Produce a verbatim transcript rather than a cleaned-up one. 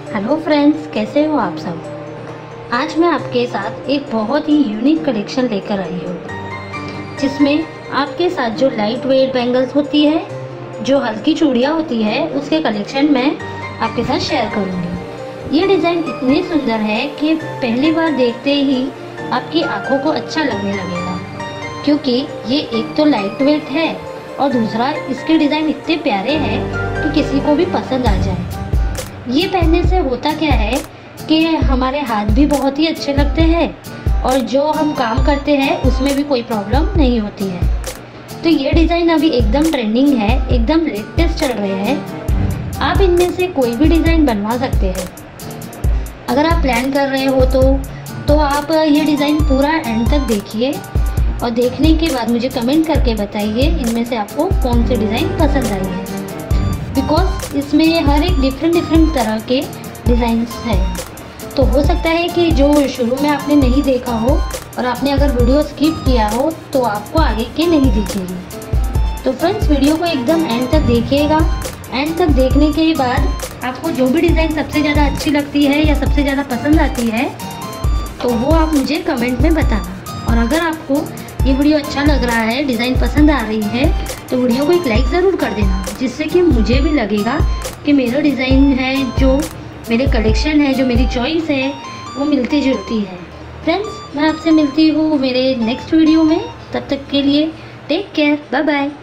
Hello friends, कैसे हो आप सब। आज मैं आपके साथ एक बहुत ही यूनिक कलेक्शन लेकर आई हूँ, जिसमें आपके साथ जो लाइट वेट बैंगल्स होती है, जो हल्की चूड़ियाँ होती है, उसके कलेक्शन मैं आपके साथ शेयर करूँगी। ये डिज़ाइन इतनी सुंदर है कि पहली बार देखते ही आपकी आंखों को अच्छा लगने लगेगा, क्योंकि ये एक तो लाइट वेट है और दूसरा इसके डिज़ाइन इतने प्यारे हैं कि किसी को भी पसंद आ जाए। ये पहनने से होता क्या है कि हमारे हाथ भी बहुत ही अच्छे लगते हैं और जो हम काम करते हैं उसमें भी कोई प्रॉब्लम नहीं होती है। तो ये डिज़ाइन अभी एकदम ट्रेंडिंग है, एकदम लेटेस्ट चल रहे हैं। आप इनमें से कोई भी डिज़ाइन बनवा सकते हैं। अगर आप प्लान कर रहे हो तो तो आप ये डिज़ाइन पूरा एंड तक देखिए और देखने के बाद मुझे कमेंट करके बताइए इनमें से आपको कौन सी डिज़ाइन पसंद आई है, बिकॉज इसमें हर एक डिफरेंट डिफरेंट तरह के डिज़ाइंस हैं। तो हो सकता है कि जो शुरू में आपने नहीं देखा हो और आपने अगर वीडियो स्किप किया हो तो आपको आगे के नहीं दिखेगी। तो फ्रेंड्स, वीडियो को एकदम एंड तक देखिएगा। एंड तक देखने के बाद आपको जो भी डिज़ाइन सबसे ज़्यादा अच्छी लगती है या सबसे ज़्यादा पसंद आती है तो वो आप मुझे कमेंट में बताना। और अगर आपको ये वीडियो अच्छा लग रहा है, डिज़ाइन पसंद आ रही है, तो वीडियो को एक लाइक ज़रूर कर देना, जिससे कि मुझे भी लगेगा कि मेरा डिज़ाइन है, जो मेरे कलेक्शन है, जो मेरी चॉइस है, वो मिलती जुलती है। फ्रेंड्स, मैं आपसे मिलती हूँ मेरे नेक्स्ट वीडियो में। तब तक के लिए टेक केयर, बाय बाय।